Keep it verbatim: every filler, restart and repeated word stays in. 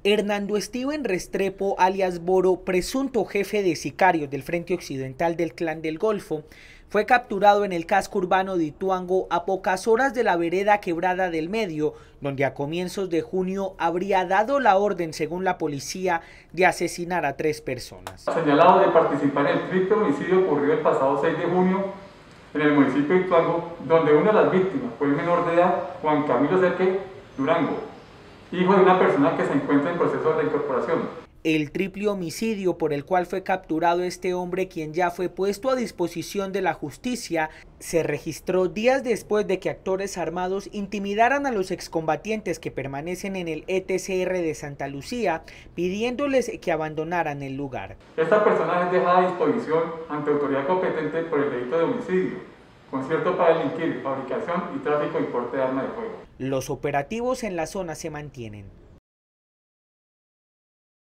Hernando Steven Restrepo, alias Boro, presunto jefe de sicarios del Frente Occidental del Clan del Golfo, fue capturado en el casco urbano de Ituango a pocas horas de la vereda Quebrada del Medio, donde a comienzos de junio habría dado la orden, según la policía, de asesinar a tres personas. Señalado de participar en el triple homicidio ocurrido el pasado seis de junio en el municipio de Ituango, donde una de las víctimas fue el menor de edad, Juan Camilo Serque Durango, hijo de una persona que se encuentra en proceso de reincorporación. El triple homicidio por el cual fue capturado este hombre, quien ya fue puesto a disposición de la justicia, se registró días después de que actores armados intimidaran a los excombatientes que permanecen en el E T C R de Santa Lucía, pidiéndoles que abandonaran el lugar. Esta persona es dejada a disposición ante autoridad competente por el delito de homicidio, concierto para delinquir, fabricación y tráfico y porte de arma de fuego. Los operativos en la zona se mantienen.